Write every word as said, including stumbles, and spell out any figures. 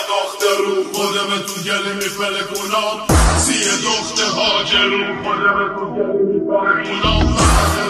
دخترو خودم تو گلی میپلکونم سی دخت هاجرو خودم تو گلی میپلکونم